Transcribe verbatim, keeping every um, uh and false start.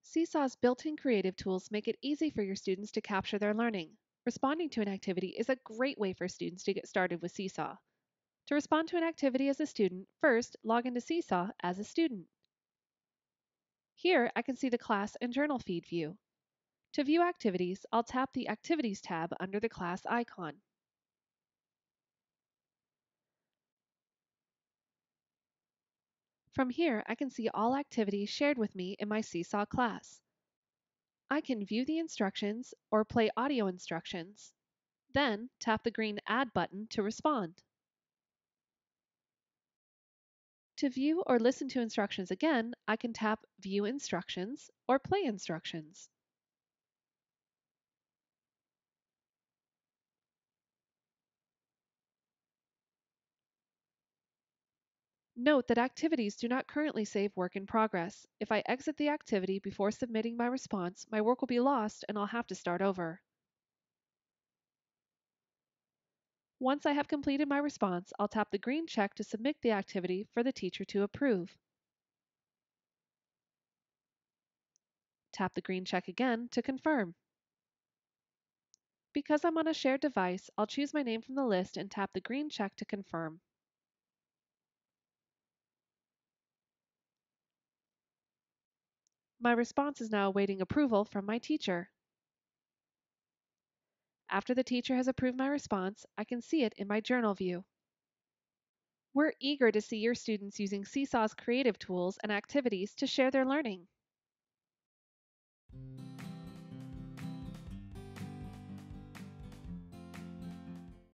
Seesaw's built-in creative tools make it easy for your students to capture their learning. Responding to an activity is a great way for students to get started with Seesaw. To respond to an activity as a student, first log into Seesaw as a student. Here I can see the class and journal feed view. To view activities, I'll tap the Activities tab under the class icon. From here, I can see all activities shared with me in my Seesaw class. I can view the instructions or play audio instructions. Then tap the green Add button to respond. To view or listen to instructions again, I can tap View Instructions or Play Instructions. Note that activities do not currently save work in progress. If I exit the activity before submitting my response, my work will be lost and I'll have to start over. Once I have completed my response, I'll tap the green check to submit the activity for the teacher to approve. Tap the green check again to confirm. Because I'm on a shared device, I'll choose my name from the list and tap the green check to confirm. My response is now awaiting approval from my teacher. After the teacher has approved my response, I can see it in my journal view. We're eager to see your students using Seesaw's creative tools and activities to share their learning.